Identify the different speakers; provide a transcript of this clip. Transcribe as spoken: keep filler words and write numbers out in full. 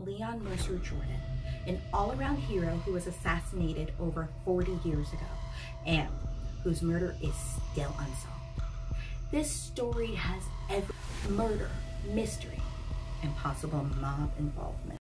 Speaker 1: Leon Mercer Jordan, an all-around hero who was assassinated over forty years ago and whose murder is still unsolved. This story has every murder, mystery, and possible mob involvement.